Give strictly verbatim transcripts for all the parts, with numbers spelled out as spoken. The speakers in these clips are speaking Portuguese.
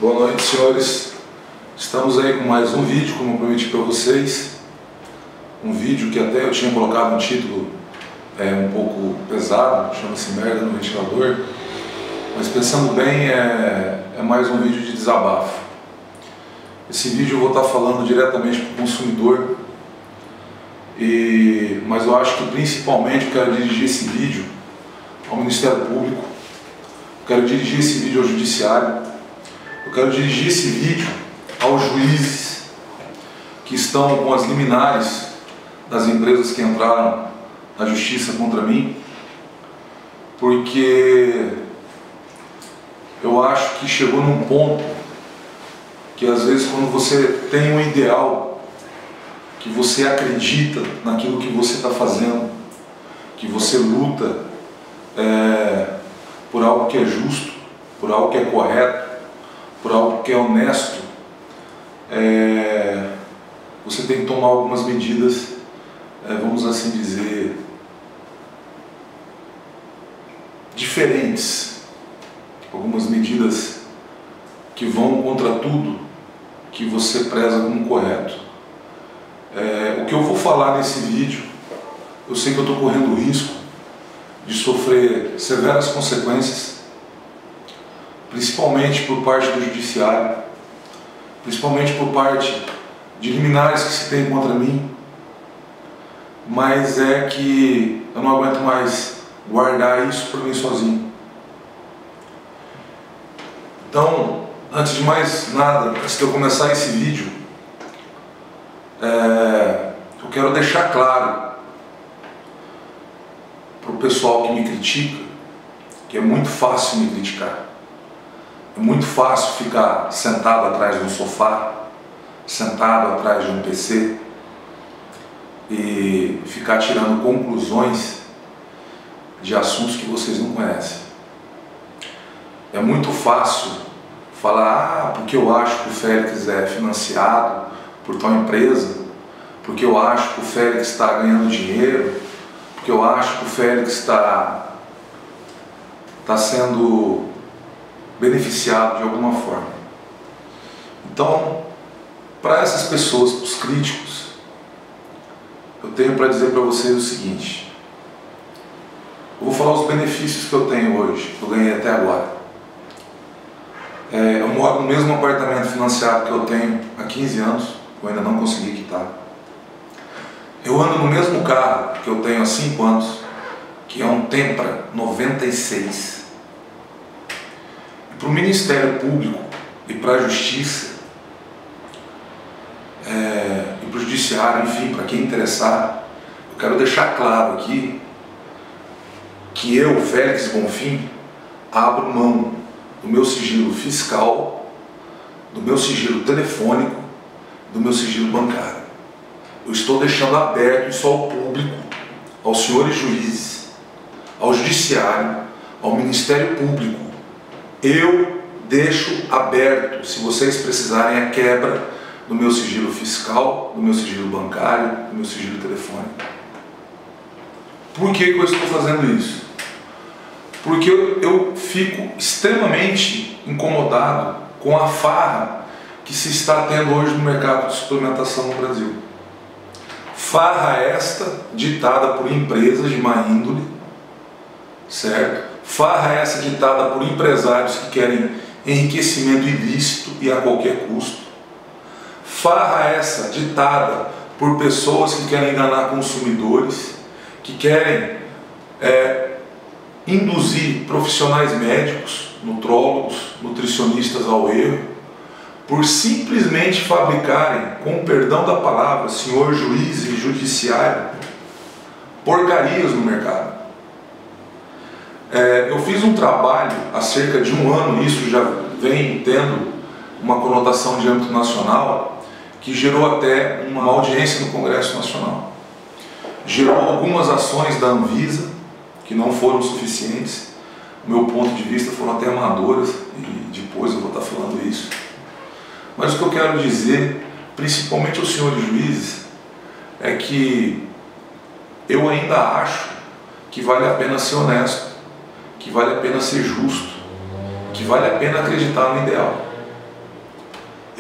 Boa noite, senhores. Estamos aí com mais um vídeo, como eu prometi para vocês. Um vídeo que até eu tinha colocado um título é, um pouco pesado, chama-se Merda no Ventilador. Mas pensando bem, é, é mais um vídeo de desabafo. Esse vídeo eu vou estar falando diretamente para o consumidor, e, mas eu acho que principalmente eu quero dirigir esse vídeo ao Ministério Público, eu quero dirigir esse vídeo ao Judiciário, eu quero dirigir esse vídeo aos juízes que estão com as liminares das empresas que entraram na justiça contra mim, porque eu acho que chegou num ponto que às vezes quando você tem um ideal, que você acredita naquilo que você está fazendo, que você luta é, por algo que é justo, por algo que é correto, por algo que é honesto, é, você tem que tomar algumas medidas, é, vamos assim dizer, diferentes, algumas medidas que vão contra tudo que você preza como correto. É, o que eu vou falar nesse vídeo, eu sei que eu estou correndo o risco de sofrer severas consequências, principalmente por parte do Judiciário, principalmente por parte de liminares que se tem contra mim, mas é que eu não aguento mais guardar isso por mim sozinho. Então, antes de mais nada, antes de eu começar esse vídeo, é, eu quero deixar claro para o pessoal que me critica que é muito fácil me criticar. É muito fácil ficar sentado atrás de um sofá, sentado atrás de um P C e ficar tirando conclusões de assuntos que vocês não conhecem. É muito fácil falar, ah, porque eu acho que o Félix é financiado por tal empresa, porque eu acho que o Félix está ganhando dinheiro, porque eu acho que o Félix está está sendo beneficiado de alguma forma. Então, para essas pessoas, para os críticos, eu tenho para dizer para vocês o seguinte: eu vou falar os benefícios que eu tenho hoje, que eu ganhei até agora. É, eu moro no mesmo apartamento financiado que eu tenho há quinze anos, que eu ainda não consegui quitar. Eu ando no mesmo carro que eu tenho há cinco anos, que é um Tempra noventa e seis. E para o Ministério Público e para a Justiça, é, e para o Judiciário, enfim, para quem interessar, eu quero deixar claro aqui que eu, Félix Bonfim, abro mão do meu sigilo fiscal, do meu sigilo telefônico, do meu sigilo bancário. Eu estou deixando aberto isso ao público, aos senhores juízes, ao Judiciário, ao Ministério Público. Eu deixo aberto, se vocês precisarem, a quebra do meu sigilo fiscal, do meu sigilo bancário, do meu sigilo telefônico. Por que que eu estou fazendo isso? Porque eu, eu fico extremamente incomodado com a farra que se está tendo hoje no mercado de suplementação no Brasil. Farra esta ditada por empresas de má índole, certo? Farra essa ditada por empresários que querem enriquecimento ilícito e a qualquer custo. Farra essa ditada por pessoas que querem enganar consumidores, que querem é, induzir profissionais médicos, nutrólogos, nutricionistas ao erro, por simplesmente fabricarem, com o perdão da palavra, senhor juiz e judiciário, porcarias no mercado. É, eu fiz um trabalho há cerca de um ano, isso já vem tendo uma conotação de âmbito nacional, que gerou até uma audiência no Congresso Nacional. Gerou algumas ações da Anvisa, que não foram suficientes, do meu ponto de vista foram até amadoras, e depois eu vou estar falando isso. Mas o que eu quero dizer, principalmente aos senhores juízes, é que eu ainda acho que vale a pena ser honesto, que vale a pena ser justo, que vale a pena acreditar no ideal.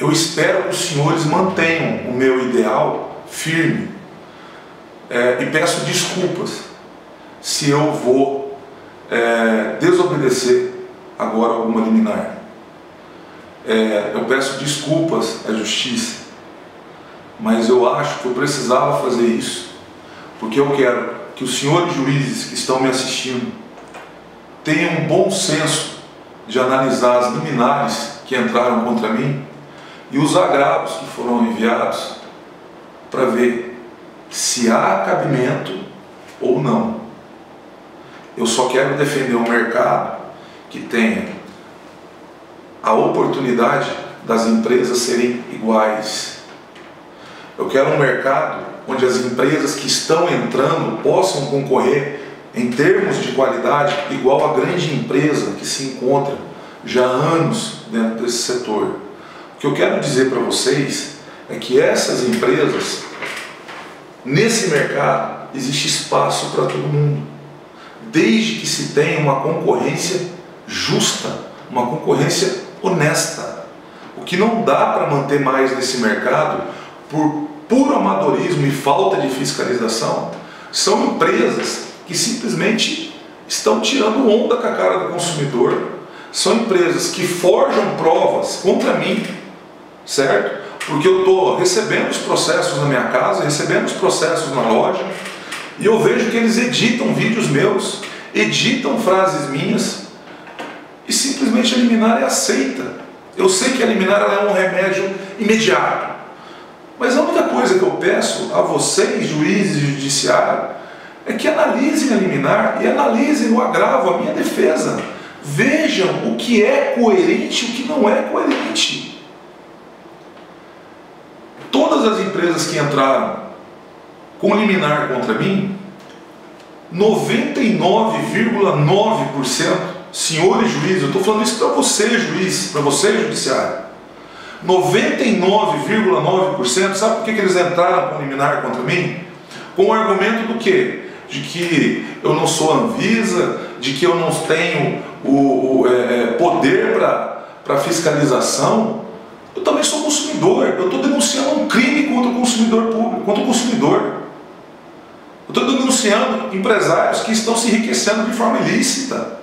eu espero que os senhores mantenham o meu ideal firme, é, e peço desculpas se eu vou é, desobedecer agora alguma liminar. É, eu peço desculpas à justiça, mas eu acho que eu precisava fazer isso, porque eu quero que os senhores juízes que estão me assistindo tenham um bom senso de analisar as liminares que entraram contra mim e os agravos que foram enviados, para ver se há cabimento ou não. Eu só quero defender um mercado que tenha a oportunidade das empresas serem iguais. Eu quero um mercado onde as empresas que estão entrando possam concorrer em termos de qualidade igual a grande empresa que se encontra já há anos dentro desse setor. O que eu quero dizer para vocês é que essas empresas, nesse mercado, existe espaço para todo mundo, desde que se tenha uma concorrência justa, uma concorrência honesta. O que não dá para manter mais nesse mercado, por puro amadorismo e falta de fiscalização, são empresas que simplesmente estão tirando onda com a cara do consumidor, são empresas que forjam provas contra mim, certo? Porque eu estou recebendo os processos na minha casa, recebendo os processos na loja, e eu vejo que eles editam vídeos meus, editam frases minhas, e simplesmente a liminar é aceita. Eu sei que a liminar é um remédio imediato, mas a única coisa que eu peço a vocês, juízes e judiciário, é que analisem a liminar e analisem o agravo, a minha defesa. Vejam o que é coerente e o que não é coerente. Todas as empresas que entraram com liminar contra mim, noventa e nove vírgula nove por cento, senhores juízes, eu estou falando isso para você, juiz, para você, judiciário, noventa e nove vírgula nove por cento, sabe por que, que eles entraram com liminar contra mim? Com o argumento do quê? De que eu não sou Anvisa, de que eu não tenho o, o é, poder para fiscalização. Eu também sou consumidor, eu estou denunciando um crime contra o consumidor público, contra o consumidor. Eu estou denunciando empresários que estão se enriquecendo de forma ilícita.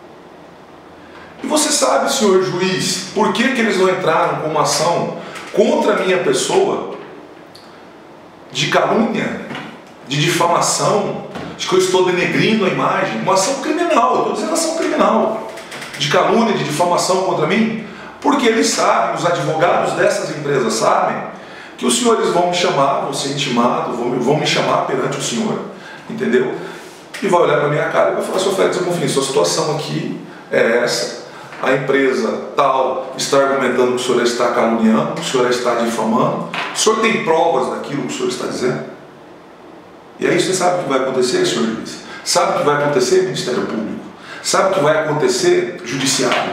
E você sabe, senhor juiz, por que, que eles não entraram com uma ação contra a minha pessoa de calúnia, de difamação, de que eu estou denegrindo a imagem, uma ação criminal, eu estou dizendo ação criminal, de calúnia, de difamação contra mim? Porque eles sabem, os advogados dessas empresas sabem, que os senhores vão me chamar, vão ser intimados, vão, vão me chamar perante o senhor, entendeu? E vai olhar para a minha cara e vai falar: senhor Félix, eu confio, sua situação aqui é essa, a empresa tal está argumentando que o senhor está caluniando, que o senhor está difamando, o senhor tem provas daquilo que o senhor está dizendo? E aí você sabe o que vai acontecer, senhor juiz? Sabe o que vai acontecer, Ministério Público? Sabe o que vai acontecer, Judiciário?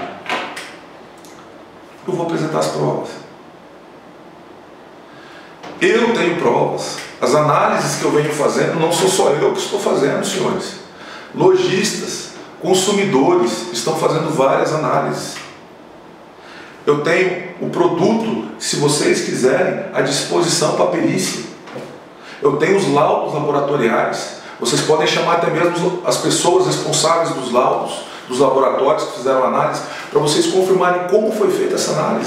Eu vou apresentar as provas. Eu tenho provas. As análises que eu venho fazendo, não sou só eu que estou fazendo, senhores. Lojistas, consumidores estão fazendo várias análises. Eu tenho o produto, se vocês quiserem, à disposição para perícia. Eu tenho os laudos laboratoriais. Vocês podem chamar até mesmo as pessoas responsáveis dos laudos, dos laboratórios que fizeram a análise, para vocês confirmarem como foi feita essa análise.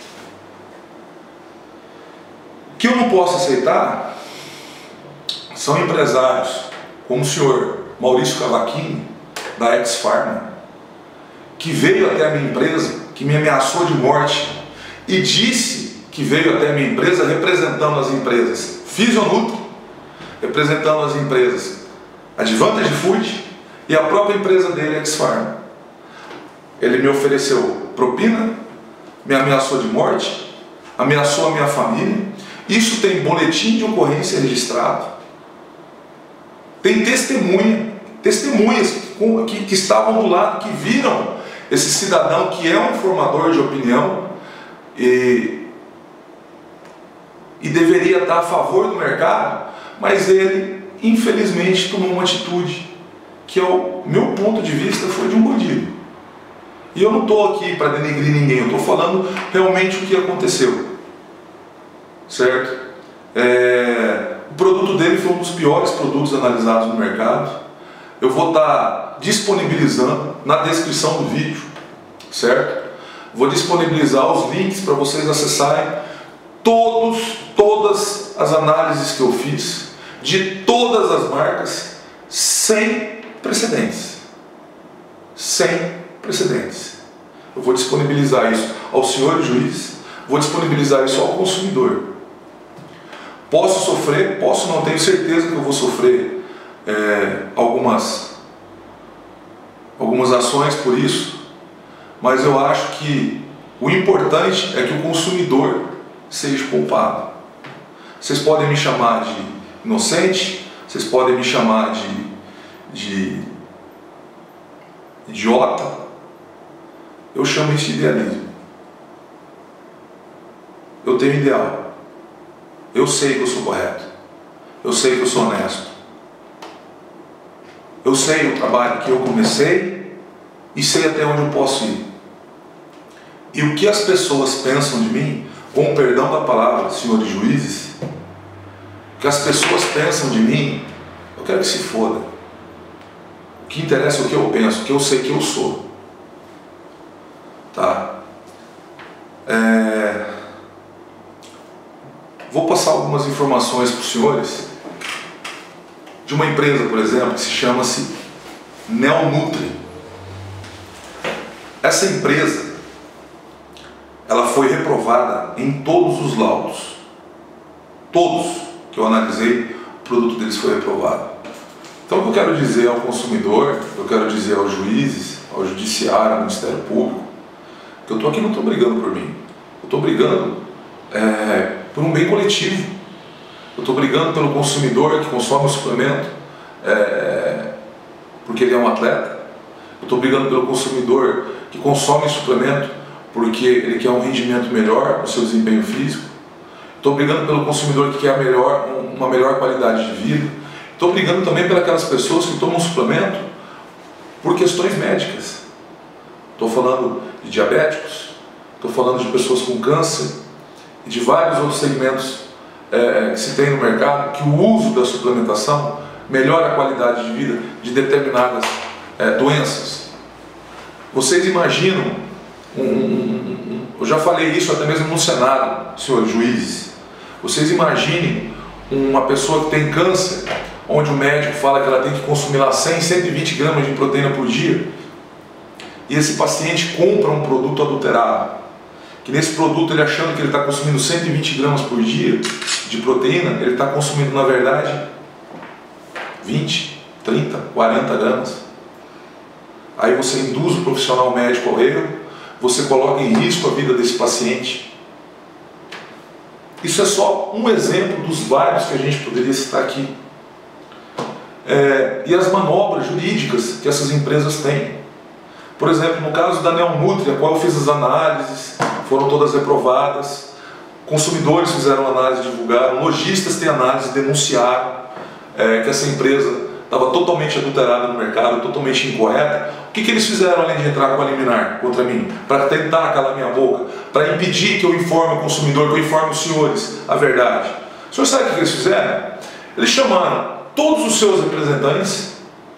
O que eu não posso aceitar são empresários como o senhor Maurício Cavaquinho, da Ex-Pharma, que veio até a minha empresa, que me ameaçou de morte e disse que veio até a minha empresa representando as empresas Fisionutri, representando as empresas Advantage Food e a própria empresa dele, Ex-Pharma. Ele me ofereceu propina, me ameaçou de morte, ameaçou a minha família. Isso tem boletim de ocorrência registrado. Tem testemunha, testemunhas que, que, que estavam do lado, que viram esse cidadão que é um formador de opinião e, e deveria estar a favor do mercado, mas ele, infelizmente, tomou uma atitude que, ao meu ponto de vista, foi de um bandido. E eu não estou aqui para denegrir ninguém, eu estou falando realmente o que aconteceu, certo? É, o produto dele foi um dos piores produtos analisados no mercado. Eu vou estar disponibilizando na descrição do vídeo, certo? Vou disponibilizar os links para vocês acessarem todos, todas as análises que eu fiz de todas as marcas sem precedentes. Sem precedentes. Eu vou disponibilizar isso aos senhores juízes, vou disponibilizar isso ao consumidor. Posso sofrer, posso, não tenho certeza que eu vou sofrer é, algumas, algumas ações por isso, mas eu acho que o importante é que o consumidor seja poupado. Vocês podem me chamar de inocente, vocês podem me chamar de, de idiota, eu chamo isso de idealismo. Eu tenho ideal, eu sei que eu sou correto, eu sei que eu sou honesto, eu sei o trabalho que eu comecei e sei até onde eu posso ir. E o que as pessoas pensam de mim, com o perdão da palavra, senhores juízes, o que as pessoas pensam de mim, eu quero que se foda. O que interessa é o que eu penso, o que eu sei que eu sou. Tá? É... Vou passar algumas informações para os senhores de uma empresa, por exemplo, que se chama-se Neonutri. Essa empresa, ela foi reprovada em todos os laudos. Todos que eu analisei, o produto deles foi reprovado. Então o que eu quero dizer ao consumidor, eu quero dizer aos juízes, ao judiciário, ao Ministério Público, que eu estou aqui não estou brigando por mim, eu estou brigando é, por um bem coletivo. Eu estou brigando pelo consumidor que consome o suplemento é, porque ele é um atleta. Eu estou brigando pelo consumidor que consome o suplemento porque ele quer um rendimento melhor no seu desempenho físico. Estou brigando pelo consumidor que quer a melhor, uma melhor qualidade de vida. Estou brigando também pelas pessoas que tomam suplemento por questões médicas. Estou falando de diabéticos, estou falando de pessoas com câncer e de vários outros segmentos é, que se tem no mercado, que o uso da suplementação melhora a qualidade de vida de determinadas é, doenças. Vocês imaginam, um, um, um, um, eu já falei isso até mesmo no Senado, senhores juízes, vocês imaginem uma pessoa que tem câncer, onde o médico fala que ela tem que consumir lá cem, cento e vinte gramas de proteína por dia, e esse paciente compra um produto adulterado, que nesse produto ele achando que ele está consumindo cento e vinte gramas por dia de proteína, ele está consumindo na verdade vinte, trinta, quarenta gramas. Aí você induz o profissional médico ao erro, você coloca em risco a vida desse paciente. Isso é só um exemplo dos vários que a gente poderia citar aqui. É, e as manobras jurídicas que essas empresas têm. Por exemplo, no caso da Neonutri, a qual eu fiz as análises, foram todas reprovadas, consumidores fizeram análise, divulgaram, lojistas têm análise, denunciaram é, que essa empresa estava totalmente adulterada no mercado, totalmente incorreta. O que, que eles fizeram além de entrar com a liminar contra mim? Para tentar calar minha boca, para impedir que eu informe o consumidor, que eu informe os senhores a verdade. O senhor sabe o que eles fizeram? Eles chamaram todos os seus representantes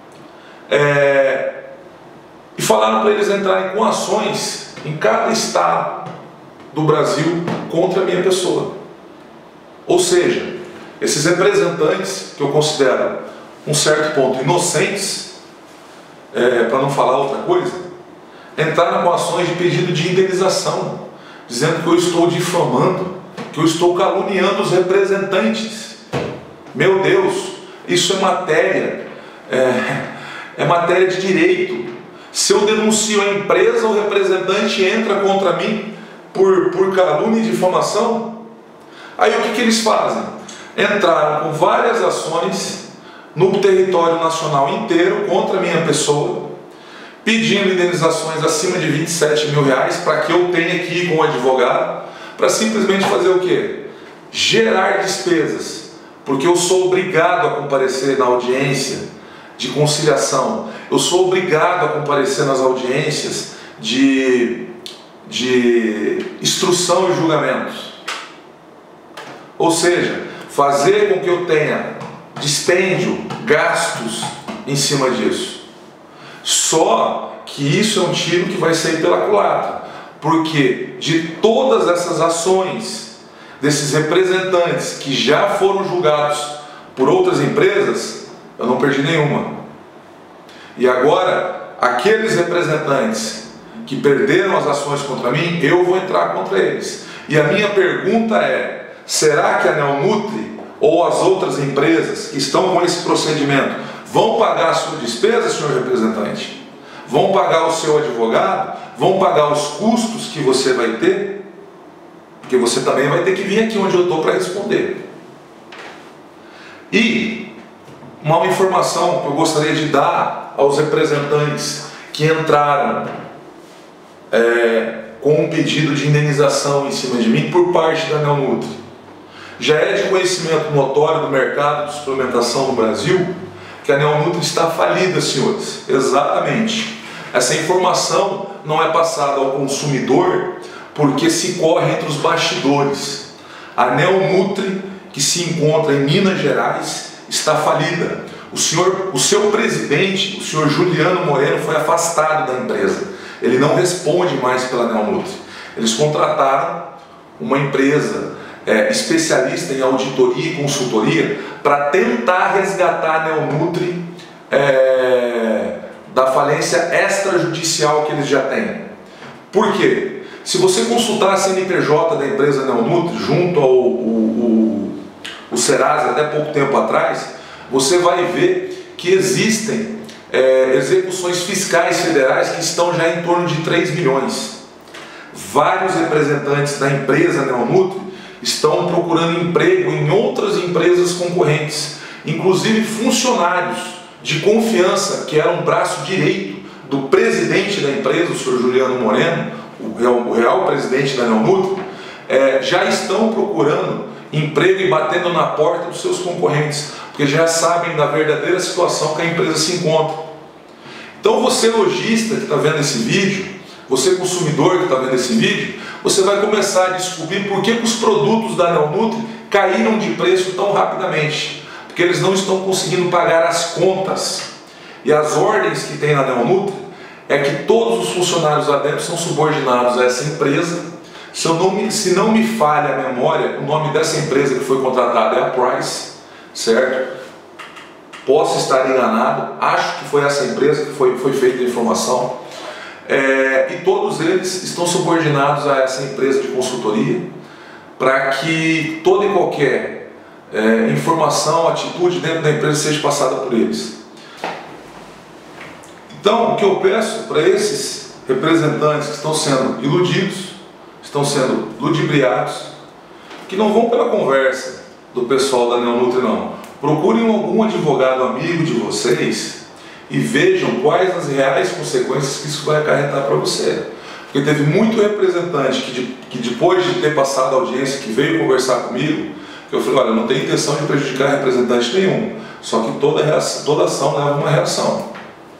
é, e falaram para eles entrarem com ações em cada estado do Brasil contra a minha pessoa. Ou seja, esses representantes, que eu considero um certo ponto inocentes, é, para não falar outra coisa, entraram com ações de pedido de indenização, dizendo que eu estou difamando, que eu estou caluniando os representantes. Meu Deus, isso é matéria, é, é matéria de direito. Se eu denuncio a empresa, o representante entra contra mim por, por calúnia e difamação. Aí o que, que eles fazem? Entraram com várias ações no território nacional inteiro contra a minha pessoa, pedindo indenizações acima de vinte e sete mil reais para que eu tenha que ir com o advogado, para simplesmente fazer o quê? Gerar despesas, porque eu sou obrigado a comparecer na audiência de conciliação, eu sou obrigado a comparecer nas audiências de, de instrução e julgamentos. Ou seja, fazer com que eu tenha dispêndio, gastos em cima disso. Só que isso é um tiro que vai sair pela culatra, porque de todas essas ações desses representantes que já foram julgados por outras empresas, eu não perdi nenhuma. E agora, aqueles representantes que perderam as ações contra mim, eu vou entrar contra eles. E a minha pergunta é, será que a Neonutri ou as outras empresas que estão com esse procedimento vão pagar a sua despesa, senhor representante? Vão pagar o seu advogado? Vão pagar os custos que você vai ter? Porque você também vai ter que vir aqui onde eu estou para responder. E uma informação que eu gostaria de dar aos representantes que entraram é, com um pedido de indenização em cima de mim por parte da Neonutri. Já é de conhecimento notório do mercado de suplementação no Brasil que a Neonutri está falida, senhores. Exatamente. Essa informação não é passada ao consumidor porque se corre entre os bastidores. A Neonutri, que se encontra em Minas Gerais, está falida. O, senhor, o seu presidente, o senhor Juliano Moreno, foi afastado da empresa. Ele não responde mais pela Neonutri. Eles contrataram uma empresa é, especialista em auditoria e consultoria para tentar resgatar a Neonutri é, da falência extrajudicial que eles já têm. Por quê? Se você consultar a C N P J da empresa Neonutri junto ao o, o, o Serasa até pouco tempo atrás, você vai ver que existem é, execuções fiscais federais que estão já em torno de três milhões. Vários representantes da empresa Neonutri estão procurando emprego em outras empresas concorrentes, inclusive funcionários de confiança, que era um braço direito do presidente da empresa, o senhor Juliano Moreno, o real, o real presidente da Neonutri, é, já estão procurando emprego e batendo na porta dos seus concorrentes, porque já sabem da verdadeira situação que a empresa se encontra. Então você lojista que está vendo esse vídeo, você consumidor que está vendo esse vídeo, você vai começar a descobrir por que os produtos da Neonutri caíram de preço tão rapidamente. Porque eles não estão conseguindo pagar as contas. E as ordens que tem na Neonutri é que todos os funcionários lá dentro são subordinados a essa empresa. Se, eu não me, se não me falha a memória, o nome dessa empresa que foi contratada é a Price, certo? Posso estar enganado, acho que foi essa empresa que foi, foi feita a informação. É, e todos eles estão subordinados a essa empresa de consultoria para que toda e qualquer é, informação, atitude dentro da empresa seja passada por eles. Então, o que eu peço para esses representantes que estão sendo iludidos, estão sendo ludibriados, que não vão pela conversa do pessoal da Neonutri, não. Procurem algum advogado amigo de vocês e vejam quais as reais consequências que isso vai acarretar para você. Porque teve muito representante que, de, que depois de ter passado a audiência, que veio conversar comigo, que eu falei, olha, eu não tenho intenção de prejudicar representante nenhum, só que toda, reação, toda ação leva uma reação.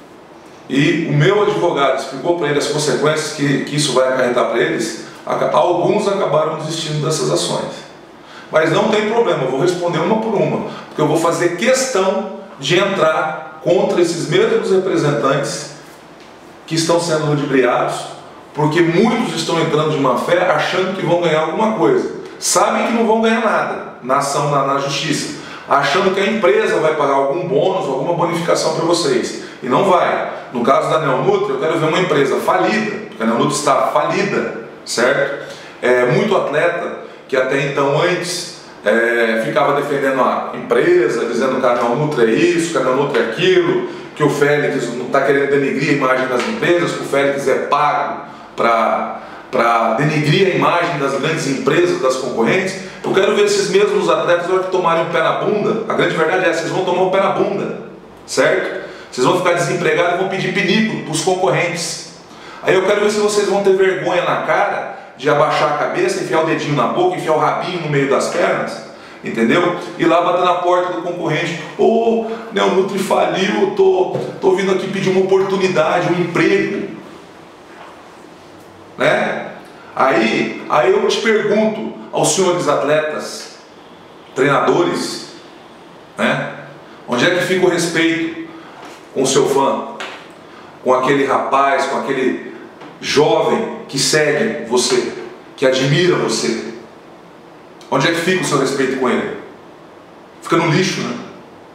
E o meu advogado explicou para ele as consequências que, que isso vai acarretar para eles, alguns acabaram desistindo dessas ações. Mas não tem problema, eu vou responder uma por uma, porque eu vou fazer questão de entrar contra esses mesmos representantes que estão sendo ludibriados, porque muitos estão entrando de má fé achando que vão ganhar alguma coisa. Sabem que não vão ganhar nada na ação, na, na justiça, achando que a empresa vai pagar algum bônus, alguma bonificação para vocês. E não vai. No caso da Neonutri, eu quero ver uma empresa falida, porque a Neonutri está falida, certo? É, muito atleta que até então antes é, ficava defendendo a empresa, dizendo que a Neonutri é isso, que a Neonutri é aquilo, que o Félix não está querendo denegrir a imagem das empresas, que o Félix é pago para denegrir a imagem das grandes empresas, das concorrentes. Eu quero ver esses mesmos atletas, na hora que tomarem o pé na bunda, a grande verdade é essa, vocês vão tomar o pé na bunda, certo? Vocês vão ficar desempregados e vão pedir pinico para os concorrentes. Aí eu quero ver se vocês vão ter vergonha na cara de abaixar a cabeça, enfiar o dedinho na boca, enfiar o rabinho no meio das pernas, entendeu? E lá bater na porta do concorrente, ô, oh, Neonutri faliu, eu tô, tô vindo aqui pedir uma oportunidade, um emprego. Aí, aí eu te pergunto aos senhores atletas, treinadores, né? Onde é que fica o respeito com o seu fã? Com aquele rapaz, com aquele jovem que segue você, que admira você? Onde é que fica o seu respeito com ele? Fica no lixo, né?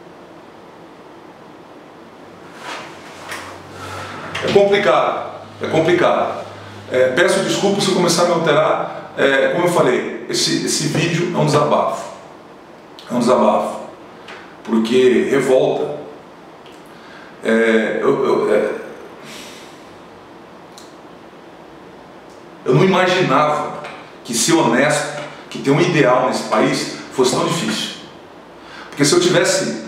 É complicado, é complicado. É, peço desculpas se eu começar a me alterar. É, como eu falei, esse, esse vídeo é um desabafo. É um desabafo. Porque revolta. É, eu, eu, é, eu não imaginava que ser honesto, que ter um ideal nesse país, fosse tão difícil. Porque se eu tivesse...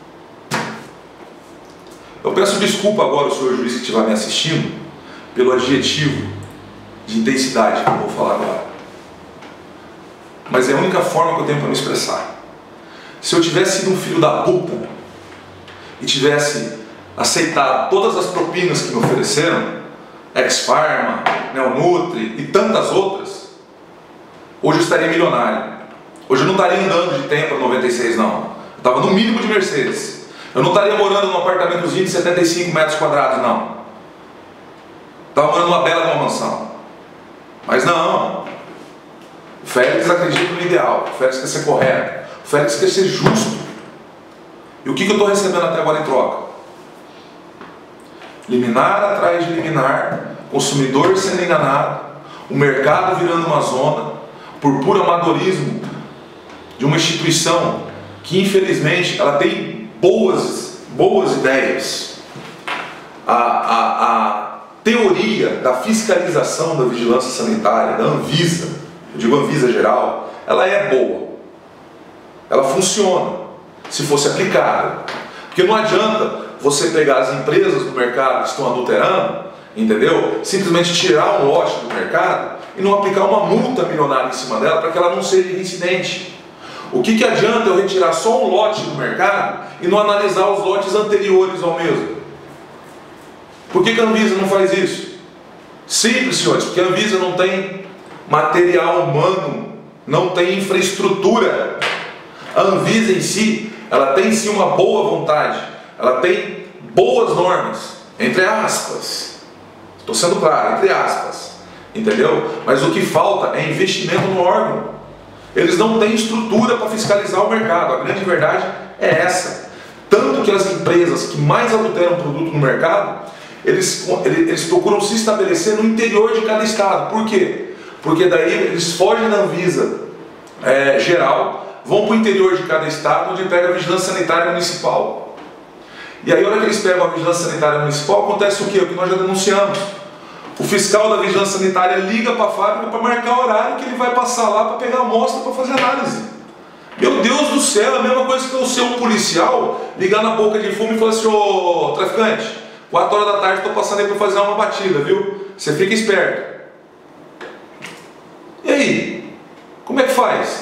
Eu peço desculpa agora ao senhor juiz que estiver me assistindo pelo adjetivo de intensidade que eu vou falar agora. Mas é a única forma que eu tenho para me expressar. Se eu tivesse sido um filho da puta e tivesse aceitado todas as propinas que me ofereceram, Ex-Pharma, Neonutri e tantas outras, hoje eu estaria milionário. Hoje eu não estaria andando de Tempra noventa e seis, não. Eu estava no mínimo de Mercedes. Eu não estaria morando num apartamentozinho de setenta e cinco metros quadrados, não. Estava morando numa bela uma mansão. Mas não. O Félix acredita no ideal. O Félix quer ser correto. O Félix quer ser justo. E o que, que eu estou recebendo até agora em troca? Liminar atrás de liminar, consumidor sendo enganado, o mercado virando uma zona, por puro amadorismo de uma instituição que infelizmente ela tem boas, boas ideias. A, a, a teoria da fiscalização da vigilância sanitária, da Anvisa, eu digo Anvisa geral, ela é boa. Ela funciona, se fosse aplicada. Porque não adianta você pegar as empresas do mercado que estão adulterando, entendeu? Simplesmente tirar um lote do mercado e não aplicar uma multa milionária em cima dela para que ela não seja reincidente. O que, que adianta eu retirar só um lote do mercado e não analisar os lotes anteriores ao mesmo? Por que, que a Anvisa não faz isso? Simples, senhores, porque a Anvisa não tem material humano, não tem infraestrutura. A Anvisa em si, ela tem sim uma boa vontade, ela tem boas normas, entre aspas. Estou sendo claro, entre aspas, entendeu? Mas o que falta é investimento no órgão. Eles não têm estrutura para fiscalizar o mercado, a grande verdade é essa. Tanto que as empresas que mais adulteram produto no mercado, eles, eles procuram se estabelecer no interior de cada estado. Por quê? Porque daí eles fogem da Anvisa é, geral, vão para o interior de cada estado, onde pega a vigilância sanitária municipal. E aí, a hora que eles pegam a vigilância sanitária municipal, acontece o quê? O que nós já denunciamos. O fiscal da vigilância sanitária liga para a fábrica para marcar o horário que ele vai passar lá para pegar a amostra para fazer análise. Meu Deus do céu, é a mesma coisa que eu ser um policial, ligar na boca de fumo e falar assim: ô traficante, quatro horas da tarde estou passando aí para fazer uma batida, viu? Você fica esperto. E aí? Como é que faz?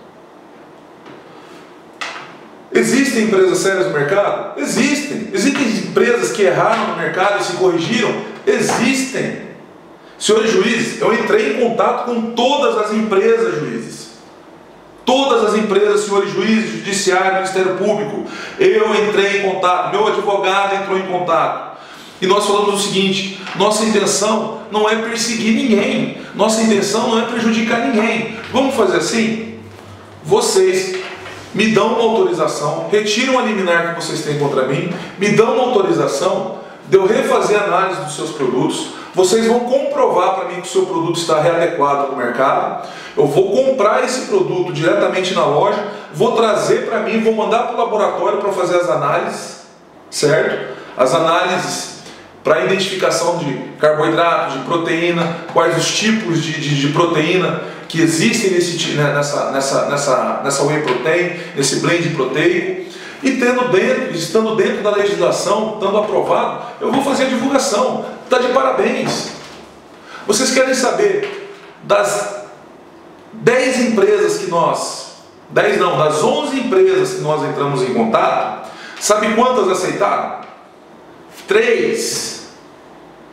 Existem empresas sérias no mercado? Existem. Existem empresas que erraram no mercado e se corrigiram? Existem. Senhores juízes, eu entrei em contato com todas as empresas, juízes. Todas as empresas, senhores juízes, judiciário, Ministério Público. Eu entrei em contato, meu advogado entrou em contato. E nós falamos o seguinte: nossa intenção não é perseguir ninguém. Nossa intenção não é prejudicar ninguém. Vamos fazer assim? Vocês me dão uma autorização, retiram a liminar que vocês têm contra mim, me dão uma autorização de eu refazer a análise dos seus produtos, vocês vão comprovar para mim que o seu produto está readequado no mercado, eu vou comprar esse produto diretamente na loja, vou trazer para mim, vou mandar para o laboratório para fazer as análises, certo? As análises para identificação de carboidrato, de proteína, quais os tipos de, de, de proteína que existem nesse, nessa, nessa, nessa, nessa whey protein, nesse blend proteico, e tendo dentro, estando dentro da legislação, estando aprovado, eu vou fazer a divulgação. Está de parabéns. Vocês querem saber das dez empresas que nós, dez não, das onze empresas que nós entramos em contato, sabe quantas aceitaram? Três.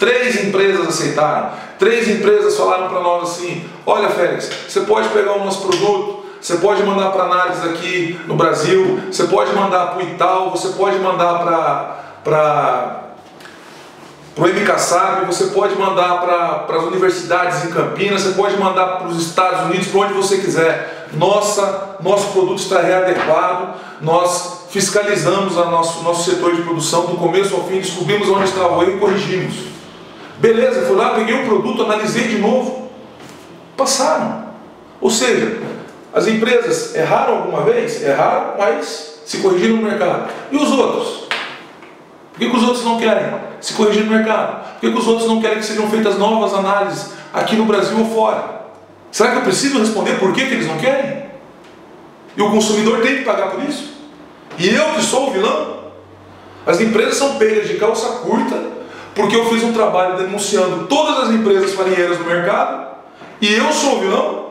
Três empresas aceitaram. Três empresas falaram para nós assim: olha, Félix, você pode pegar o nosso produto, você pode mandar para análise aqui no Brasil, você pode mandar para o Itaú, você pode mandar para para o M K S A B, você pode mandar para as universidades em Campinas, você pode mandar para os Estados Unidos, para onde você quiser. Nossa, nosso produto está readequado, nós fiscalizamos o nosso, nosso setor de produção do começo ao fim, descobrimos onde estava o erro e corrigimos. Beleza, fui lá, peguei o produto, analisei de novo, passaram. Ou seja, as empresas erraram alguma vez? Erraram, mas se corrigiram no mercado. E os outros? Por que, que os outros não querem se corrigir no mercado? Por que, que os outros não querem que sejam feitas novas análises aqui no Brasil ou fora? Será que eu preciso responder por que, que eles não querem? E o consumidor tem que pagar por isso? E eu que sou o vilão? As empresas são pegas de calça curta porque eu fiz um trabalho denunciando todas as empresas farinheiras do mercado e eu sou o vilão?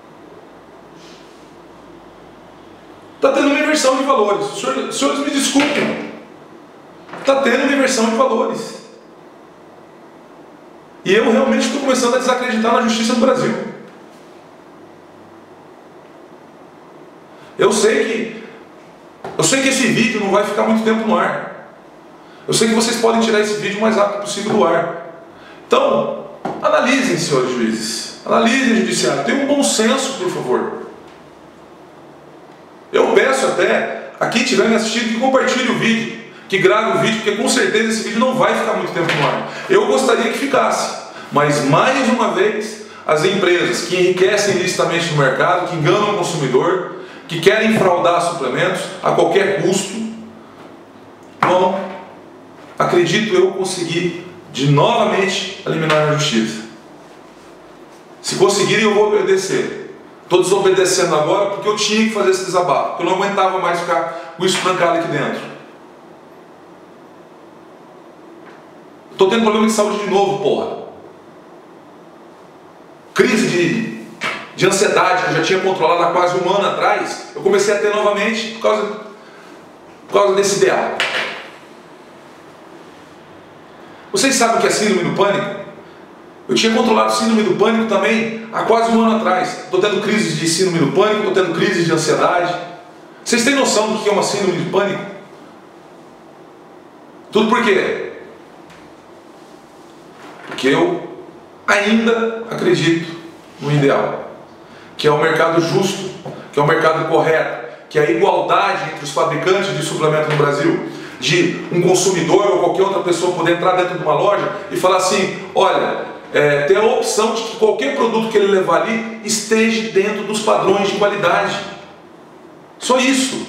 Está tendo uma inversão de valores. Os senhores, os senhores me desculpem. Está tendo uma inversão de valores. E eu realmente estou começando a desacreditar na justiça do Brasil. Eu sei que eu sei que esse vídeo não vai ficar muito tempo no ar. Eu sei que vocês podem tirar esse vídeo o mais rápido possível do ar. Então, analisem, senhores juízes. Analisem, judiciário. Tenham um bom senso, por favor. Eu peço até a quem estiver me assistindo que compartilhe o vídeo, que grave o vídeo, porque com certeza esse vídeo não vai ficar muito tempo no ar. Eu gostaria que ficasse, mas mais uma vez, as empresas que enriquecem ilicitamente no mercado, que enganam o consumidor, que querem fraudar suplementos a qualquer custo, vão, acredito eu, conseguir de novamente eliminar a justiça. Se conseguirem, eu vou obedecer. Estou desobedecendo agora porque eu tinha que fazer esse desabafo, porque eu não aguentava mais ficar com isso trancado aqui dentro. Estou tendo problema de saúde de novo, porra. Crise de, de ansiedade que eu já tinha controlado há quase um ano atrás, eu comecei a ter novamente por causa, por causa desse ideal. Vocês sabem o que é síndrome do pânico? Eu tinha controlado o síndrome do pânico também há quase um ano atrás. Estou tendo crises de síndrome do pânico, estou tendo crises de ansiedade. Vocês têm noção do que é uma síndrome de pânico? Tudo por quê? Porque eu ainda acredito no ideal, que é o mercado justo, que é o mercado correto, que é a igualdade entre os fabricantes de suplemento no Brasil, de um consumidor ou qualquer outra pessoa poder entrar dentro de uma loja e falar assim: olha, é, tem a opção de que qualquer produto que ele levar ali esteja dentro dos padrões de qualidade. Só isso.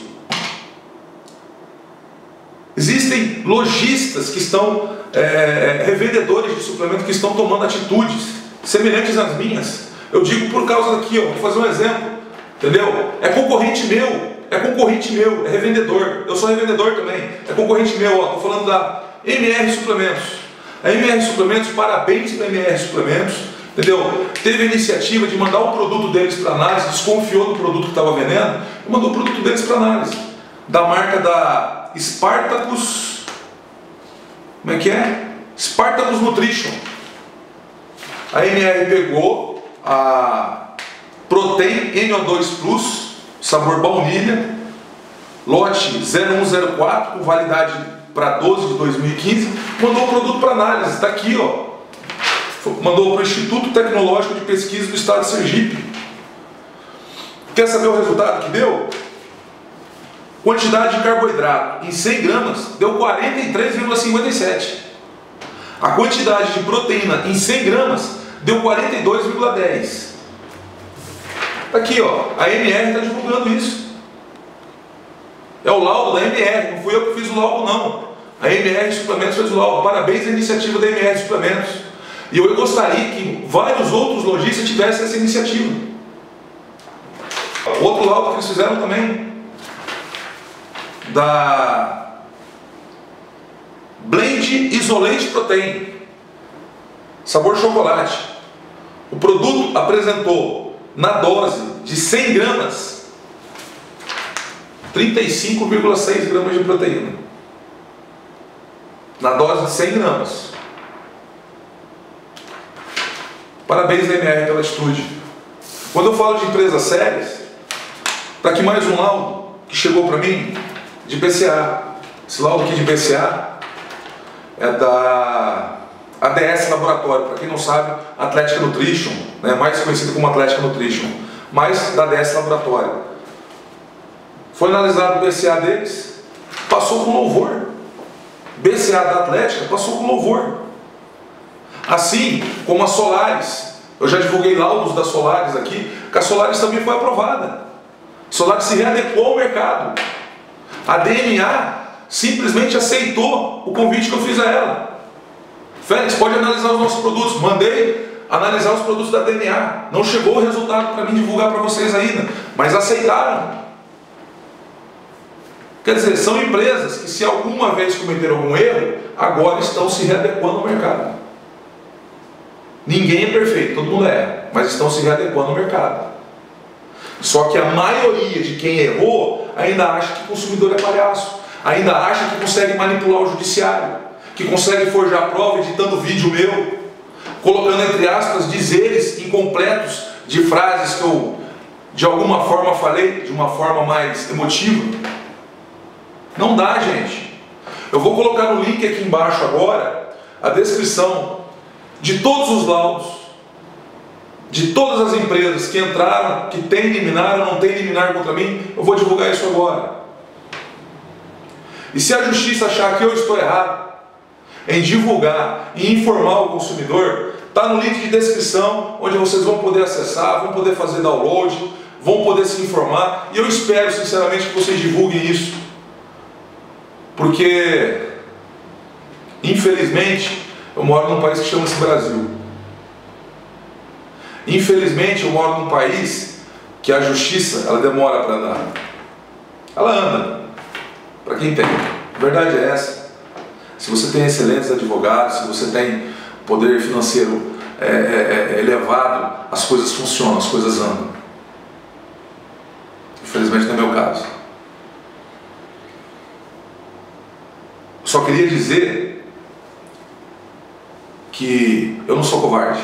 Existem lojistas que estão, é, revendedores de suplemento que estão tomando atitudes semelhantes às minhas. Eu digo por causa daqui, ó, vou fazer um exemplo, entendeu? É concorrente meu, é concorrente meu, é revendedor. Eu sou revendedor também, é concorrente meu, ó. Estou falando da M R Suplementos. A M R Suplementos, parabéns para a M R Suplementos, entendeu? Teve a iniciativa de mandar o produto deles para análise, desconfiou do produto que estava vendendo e mandou o produto deles para análise. Da marca da Spartacus, como é que é? Spartacus Nutrition. A M R pegou a Protein N O dois Plus, sabor baunilha, lote zero um zero quatro, com validade para doze de dois mil e quinze, mandou o produto para análise, está aqui, ó. Mandou para o Instituto Tecnológico de Pesquisa do Estado de Sergipe. Quer saber o resultado que deu? Quantidade de carboidrato em cem gramas deu quarenta e três vírgula cinquenta e sete. A quantidade de proteína em cem gramas deu quarenta e dois vírgula dez. Está aqui, ó. A M R está divulgando isso. É o laudo da M R, não fui eu que fiz o laudo, não. A M R Suplementos fez o laudo. Parabéns à iniciativa da M R Suplementos. E eu gostaria que vários outros lojistas tivessem essa iniciativa. Outro laudo que eles fizeram também, da Blend Isolate Protein, sabor chocolate. O produto apresentou na dose de cem gramas trinta e cinco vírgula seis gramas de proteína. Na dose de cem gramas. Parabéns, M R, pela atitude. Quando eu falo de empresas sérias, está aqui mais um laudo que chegou para mim de B C A. Esse laudo aqui de B C A é da A D S Laboratório, para quem não sabe, Athletic Nutrition, né, mais conhecido como Athletic Nutrition, mas da A D S Laboratório. Foi analisado o B C A deles, passou com louvor. B C A da Atlética passou com louvor. Assim como a Solaris, eu já divulguei laudos da Solaris aqui, que a Solaris também foi aprovada. A Solaris se readequou ao mercado. A D N A simplesmente aceitou o convite que eu fiz a ela. Félix, pode analisar os nossos produtos. Mandei analisar os produtos da D N A. Não chegou o resultado para mim divulgar para vocês ainda, mas aceitaram. Quer dizer, são empresas que, se alguma vez cometeram algum erro, agora estão se readequando ao mercado. Ninguém é perfeito, todo mundo erra, mas estão se readequando ao mercado. Só que a maioria de quem errou ainda acha que o consumidor é palhaço, ainda acha que consegue manipular o judiciário, que consegue forjar prova editando vídeo meu, colocando entre aspas dizeres incompletos de frases que eu de alguma forma falei, de uma forma mais emotiva. Não dá, gente. Eu vou colocar no link aqui embaixo agora a descrição de todos os laudos, de todas as empresas que entraram, que tem liminar ou não tem liminar contra mim. Eu vou divulgar isso agora. E se a justiça achar que eu estou errado em divulgar e informar o consumidor, está no link de descrição, onde vocês vão poder acessar, vão poder fazer download, vão poder se informar. E eu espero sinceramente que vocês divulguem isso, porque infelizmente eu moro num país que chama-se Brasil. Infelizmente eu moro num país que a justiça ela demora para andar. Ela anda, para quem tem. A verdade é essa. Se você tem excelentes advogados, se você tem poder financeiro é, é, é elevado, as coisas funcionam, as coisas andam. Infelizmente não é meu caso. Só queria dizer que eu não sou covarde.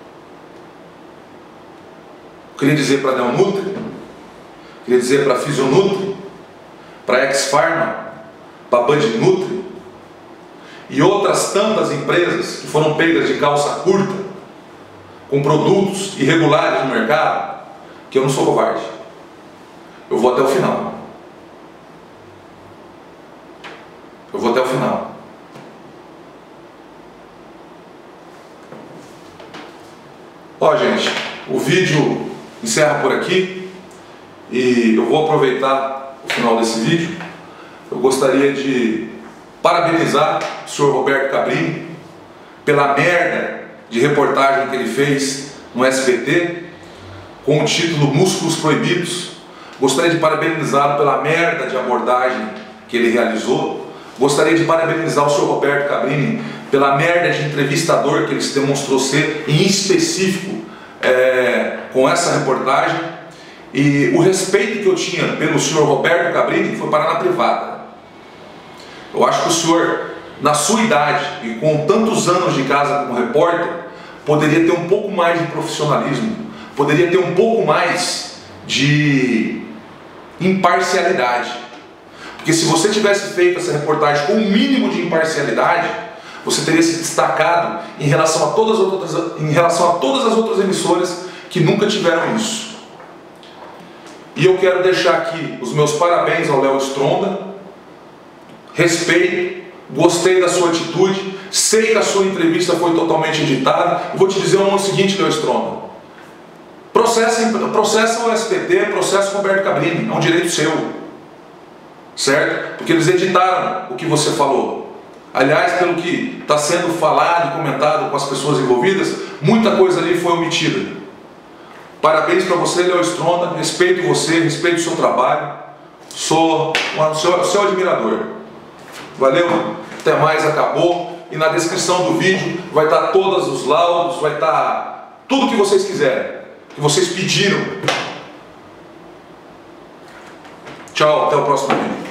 Eu queria dizer para a Neonutri, queria dizer para a Fisionutri, para a Ex-Pharma, para a Band Nutri e outras tantas empresas que foram pegas de calça curta com produtos irregulares no mercado, que eu não sou covarde. Eu vou até o final. Eu vou até o final. Ó, gente, o vídeo encerra por aqui e eu vou aproveitar o final desse vídeo. Eu gostaria de parabenizar o senhor Roberto Cabrini pela merda de reportagem que ele fez no S B T com o título Músculos Proibidos. Gostaria de parabenizá-lo pela merda de abordagem que ele realizou. Gostaria de parabenizar o senhor Roberto Cabrini pela merda de entrevistador que ele se demonstrou ser, em específico, é, com essa reportagem. E o respeito que eu tinha pelo senhor Roberto Cabrini foi parar na privada. Eu acho que o senhor, na sua idade e com tantos anos de casa como repórter, poderia ter um pouco mais de profissionalismo, poderia ter um pouco mais de imparcialidade. Porque se você tivesse feito essa reportagem com o um mínimo de imparcialidade, você teria se destacado em relação a todas as outras, em relação a todas as outras emissoras que nunca tiveram isso. E eu quero deixar aqui os meus parabéns ao Léo Stronda. Respeito, gostei da sua atitude, sei que a sua entrevista foi totalmente editada. Eu vou te dizer o seguinte, Léo Stronda: processa, processa o S B T, processa o Roberto Cabrini, é um direito seu, certo? Porque eles editaram o que você falou. Aliás, pelo que está sendo falado e comentado com as pessoas envolvidas, muita coisa ali foi omitida. Parabéns para você, Léo Stronda, respeito você, respeito o seu trabalho, sou um seu, seu admirador. Valeu, até mais, acabou. E na descrição do vídeo vai estar todos os laudos, vai estar tudo que vocês quiserem, que vocês pediram. Tchau, até o próximo vídeo.